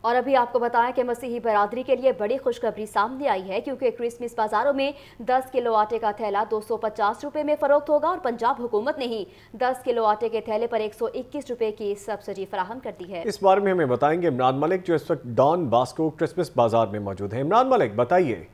और अभी आपको बताएं कि मसीही बरादरी के लिए बड़ी खुशखबरी सामने आई है, क्योंकि क्रिसमस बाजारों में 10 किलो आटे का थैला 250 रुपए में फरोख्त होगा और पंजाब हुकूमत ने ही 10 किलो आटे के थैले पर 121 रुपए की सब्सिडी फराहम कर दी है। इस बारे में हमें बताएंगे इमरान मलिक, जो इस वक्त डॉन बास्को क्रिसमस बाजार में मौजूद है। इमरान मलिक, बताइए।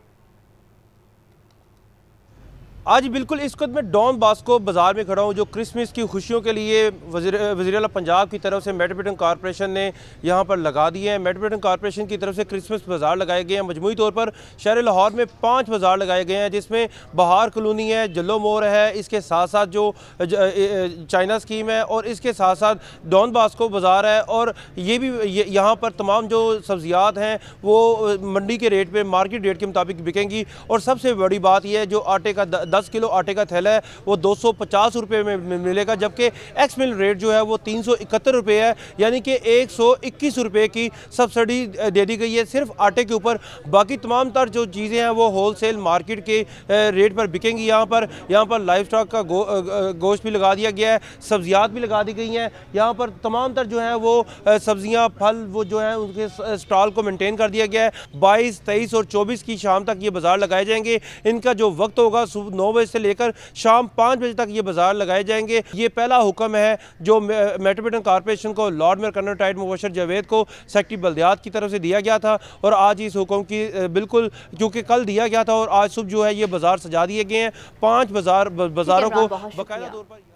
आज बिल्कुल इस वक्त मैं डॉन बास्को बाज़ार में खड़ा हूँ, जो क्रिसमस की खुशियों के लिए वज़ीर आला पंजाब की तरफ से मेट्रोपॉलिटन कॉरपोरेशन ने यहाँ पर लगा दिए हैं। मेट्रोपॉलिटन कॉरपोरेशन की तरफ से क्रिसमस बाज़ार लगाए गए हैं। मजमूई तौर पर शहर लाहौर में 5 बाज़ार लगाए गए हैं, जिसमें बहार कॉलोनी है, जल्लो मोर है, इसके साथ साथ जो चाइना स्कीम है और इसके साथ साथ डॉन बास्को बाज़ार है। और ये भी यहाँ पर तमाम जो सब्जियात हैं वो मंडी के रेट पर, मार्केट रेट के मुताबिक बिकेंगी। और सबसे बड़ी बात यह है, जो आटे का 10 किलो आटे का थैला है वो 250 रुपये में मिलेगा, जबकि एक्स मिल रेट जो है वो 371 रुपये है, यानी कि 121 रुपये की सब्सिडी दे दी गई है सिर्फ आटे के ऊपर। बाकी तमाम तर जो चीज़ें हैं वो होलसेल मार्केट के रेट पर बिकेंगी। यहाँ पर लाइव स्टॉक का गोश्त भी लगा दिया गया है, सब्जियात भी लगा दी गई हैं। यहाँ पर तमाम तर जो है वो सब्जियाँ, फल वो जो है उनके स्टॉल को मेंटेन कर दिया गया है। 22, 23 और 24 की शाम तक ये बाज़ार लगाए जाएंगे। इनका जो वक्त होगा सुबह 9 बजे से लेकर शाम 5 बजे तक ये बाजार लगाए जाएंगे। ये पहला हुक्म है जो मेट्रोपॉलिटन कॉरपोरेशन को लॉर्ड मेयर कर्नल टाइट मुबशर जावेद को सेक्रेटरी बल्दियात की तरफ से दिया गया था। और आज इस हुक्म की बिल्कुल, क्योंकि कल दिया गया था और आज सुबह जो है ये बाजार सजा दिए गए हैं। 5 बाजारों को बाकायदा तौर पर